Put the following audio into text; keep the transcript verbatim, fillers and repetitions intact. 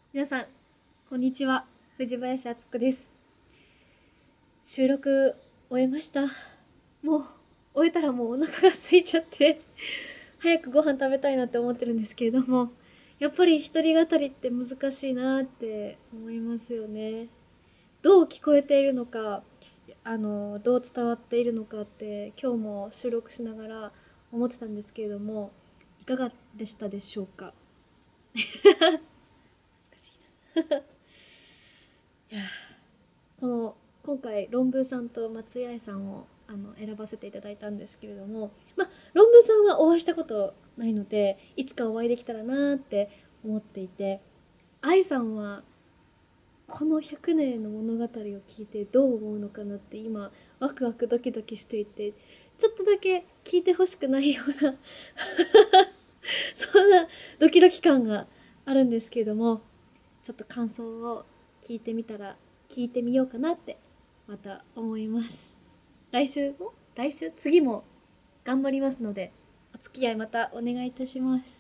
皆さん、こんにちは。藤林敦子です。収録終えました。もう、終えたらもうお腹が空いちゃって、早くご飯食べたいなって思ってるんですけれども、やっぱり一人語りって難しいなって思いますよね。どう聞こえているのか、あの、どう伝わっているのかって、今日も収録しながら思ってたんですけれども、いかがでしたでしょうか。難しいな。いやこの今回論文さんと松井愛さんをあの選ばせていただいたんですけれども、まあ、論文さんはお会いしたことないのでいつかお会いできたらなって思っていて、愛さんはこのひゃくねんの物語を聞いてどう思うのかなって今ワクワクドキドキしていて、ちょっとだけ聞いてほしくないようなそんなドキドキ感があるんですけれども、ちょっと感想を聞いてみたら聞いてみようかなってまた思います。来週も来週次も頑張りますので、お付き合いまたお願いいたします。